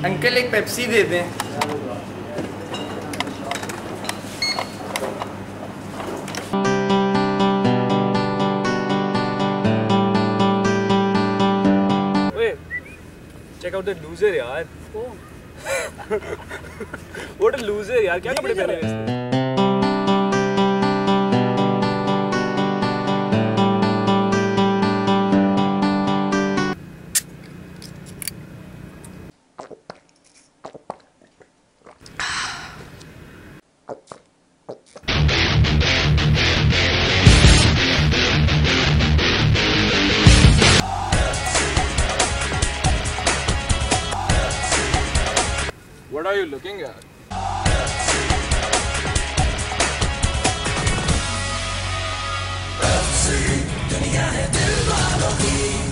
Uncle एक Pepsi दे दें। चेक आउट द लूजर यार। व्हाट अ लूजर यार, क्या कपड़े पहने हैं इसने? What are you looking at? Pepsi, दुनिया है दिल वालों की।